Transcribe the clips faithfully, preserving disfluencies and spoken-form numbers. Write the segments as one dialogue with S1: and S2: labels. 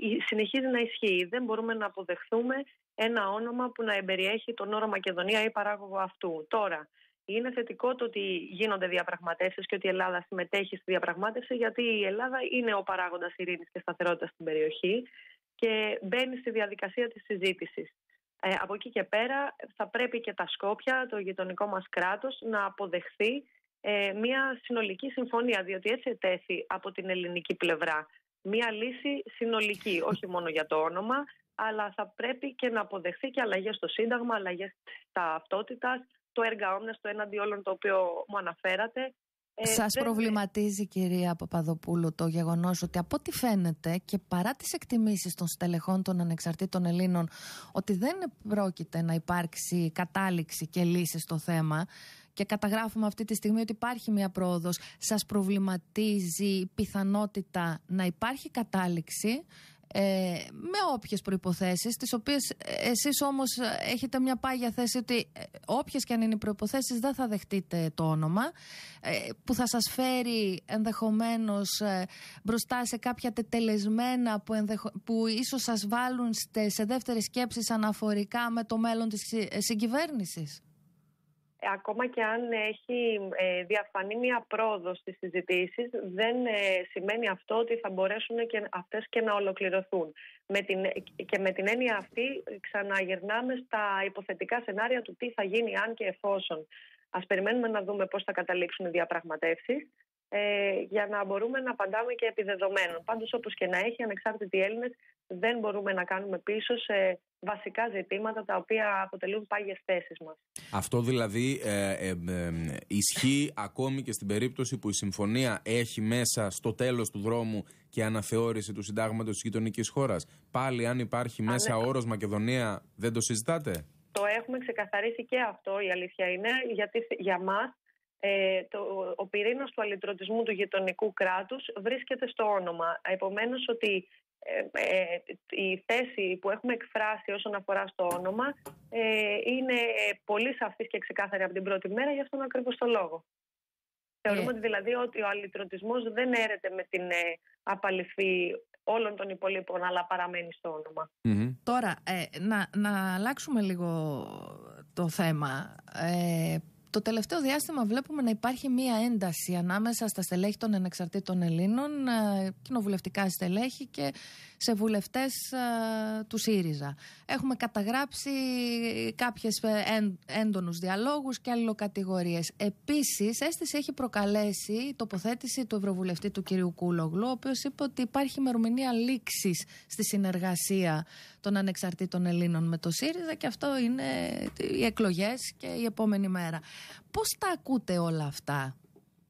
S1: συνεχίζει να ισχύει. Δεν μπορούμε να αποδεχθούμε ένα όνομα που να εμπεριέχει τον όρο Μακεδονία ή παράγωγο αυτού. Τώρα, είναι θετικό το ότι γίνονται διαπραγματεύσεις και ότι η Ελλάδα συμμετέχει στη διαπραγμάτευση, γιατί η Ελλάδα είναι ο παράγοντας ειρήνης και σταθερότητας στην περιοχή και μπαίνει στη διαδικασία της συζήτησης. Ε, από εκεί και πέρα θα πρέπει και τα Σκόπια, το γειτονικό μας κράτος, να αποδεχθεί ε, μια συνολική συμφωνία, διότι έτσι ετέθη από την ελληνική πλευρά. Μια λύση συνολική, όχι μόνο για το όνομα, αλλά θα πρέπει και να αποδεχθεί και αλλαγές στο Σύνταγμα, αλλαγές στα ταυτότητας, το έργα όμνες, το έναντι όλων το οποίο μου αναφέρατε.
S2: Σας
S1: δεν...
S2: προβληματίζει, κυρία Παπαδοπούλου, το γεγονός ότι από ό,τι φαίνεται και παρά τις εκτιμήσεις των στελεχών των ανεξαρτήτων Ελλήνων ότι δεν πρόκειται να υπάρξει κατάληξη και λύση στο θέμα και καταγράφουμε αυτή τη στιγμή ότι υπάρχει μια πρόοδος, σας προβληματίζει η πιθανότητα να υπάρχει κατάληξη Ε, με όποιες προϋποθέσεις, τις οποίες εσείς όμως έχετε μια πάγια θέση ότι ε, όποιες και αν είναι οι προϋποθέσεις δεν θα δεχτείτε το όνομα, ε, που θα σας φέρει ενδεχομένως ε, μπροστά σε κάποια τετελεσμένα που, ενδεχο, που ίσως σας βάλουν στε, σε δεύτερη σκέψη αναφορικά με το μέλλον της συγκυβέρνησης?
S1: Ακόμα και αν έχει ε, διαφανεί μια πρόοδο στις συζητήσεις, δεν ε, σημαίνει αυτό ότι θα μπορέσουν και αυτές και να ολοκληρωθούν. Με την, και με την έννοια αυτή ξαναγυρνάμε στα υποθετικά σενάρια του τι θα γίνει αν και εφόσον. Ας περιμένουμε να δούμε πώς θα καταλήξουν οι διαπραγματεύσεις ε, για να μπορούμε να απαντάμε και επιδεδομένων. Πάντως, όπως και να έχει, ανεξάρτητοι Έλληνες δεν μπορούμε να κάνουμε πίσω σε βασικά ζητήματα τα οποία αποτελούν πάγιες θέσεις μας.
S3: Αυτό δηλαδή ε, ε, ε, ισχύει ακόμη και στην περίπτωση που η συμφωνία έχει μέσα στο τέλος του δρόμου και αναθεώρηση του συντάγματος της γειτονικής χώρας. Πάλι αν υπάρχει μέσα Α, ναι. όρος Μακεδονία, δεν το συζητάτε?
S1: Το έχουμε ξεκαθαρίσει και αυτό, η αλήθεια είναι, γιατί για μας ε, το, ο πυρήνας του αλυτρωτισμού του γειτονικού κράτους βρίσκεται στο όνομα. Επομένως ότι Ε, ε, η θέση που έχουμε εκφράσει όσον αφορά στο όνομα ε, είναι πολύ σαφής και ξεκάθαρη από την πρώτη μέρα, για αυτόν ακριβώς το λόγο. Ε. Θεωρούμε ότι δηλαδή ότι ο αλυτρωτισμός δεν έρεται με την ε, απαλυφή όλων των υπολείπων, αλλά παραμένει στο όνομα.
S2: Mm-hmm. Τώρα, ε, να, να αλλάξουμε λίγο το θέμα. Ε, Το τελευταίο διάστημα βλέπουμε να υπάρχει μία ένταση ανάμεσα στα στελέχη των ανεξαρτήτων Ελλήνων, κοινοβουλευτικά στελέχη και σε βουλευτές του ΣΥΡΙΖΑ. Έχουμε καταγράψει κάποιες έντονους διαλόγους και αλληλοκατηγορίες. Επίσης, αίσθηση έχει προκαλέσει η τοποθέτηση του Ευρωβουλευτή του κ. Κούλογλου, ο οποίος είπε ότι υπάρχει ημερομηνία λήξης στη συνεργασία των ανεξαρτήτων Ελλήνων με το ΣΥΡΙΖΑ και αυτό είναι οι εκλογές και η επόμενη μέρα. Πώς τα ακούτε όλα αυτά?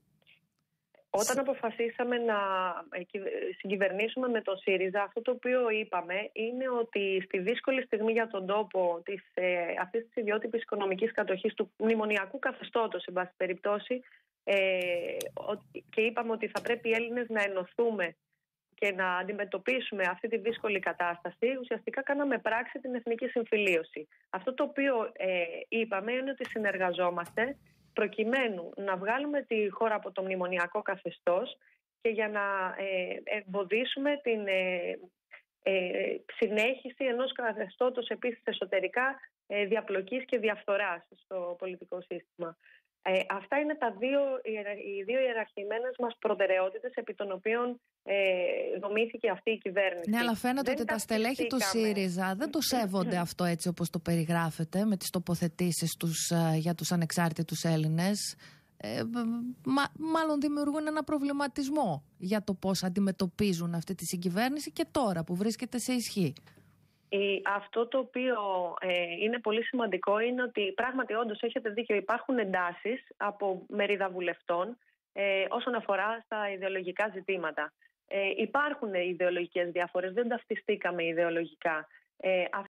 S1: Όταν αποφασίσαμε να συγκυβερνήσουμε με το ΣΥΡΙΖΑ, αυτό το οποίο είπαμε είναι ότι στη δύσκολη στιγμή για τον τόπο της, ε, αυτής της ιδιότυπης οικονομικής κατοχής του μνημονιακού καθεστώτος, σε πάση περιπτώσει, ε, και είπαμε ότι θα πρέπει οι Έλληνες να ενωθούμε και να αντιμετωπίσουμε αυτή τη δύσκολη κατάσταση, ουσιαστικά κάναμε πράξη την εθνική συμφιλίωση. Αυτό το οποίο ε, είπαμε είναι ότι συνεργαζόμαστε προκειμένου να βγάλουμε τη χώρα από το μνημονιακό καθεστώς και για να ε, εμποδίσουμε την ε, ε, συνέχιση ενός καθεστώτος επίσης εσωτερικά ε, διαπλοκής και διαφθοράς στο πολιτικό σύστημα. Ε, αυτά είναι τα δύο, οι δύο ιεραρχημένες μας προτεραιότητες επί των οποίων ε, δομήθηκε αυτή η κυβέρνηση.
S2: Ναι, αλλά φαίνεται
S1: δεν
S2: ότι τα στελέχη του ΣΥΡΙΖΑ δεν το σέβονται αυτό έτσι όπως το περιγράφεται, με τις τοποθετήσεις τους για τους ανεξάρτητους Έλληνες. Ε, μα, μάλλον δημιουργούν ένα προβληματισμό για το πώς αντιμετωπίζουν αυτή τη συγκυβέρνηση και τώρα που βρίσκεται σε ισχύ.
S1: Αυτό το οποίο ε, είναι πολύ σημαντικό είναι ότι πράγματι όντως έχετε δίκιο, υπάρχουν εντάσεις από μερίδα βουλευτών ε, όσον αφορά στα ιδεολογικά ζητήματα. Ε, υπάρχουν ιδεολογικές διαφορές, δεν ταυτιστήκαμε ιδεολογικά. Ε,